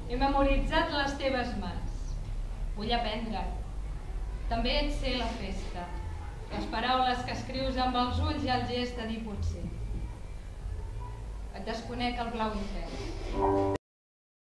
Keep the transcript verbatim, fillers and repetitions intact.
He memoritzat les teves mans. Vull aprendre. També et sé la festa. Les paraules que escrius amb els ulls i el gest de dir potser. Et desconec el blau intern.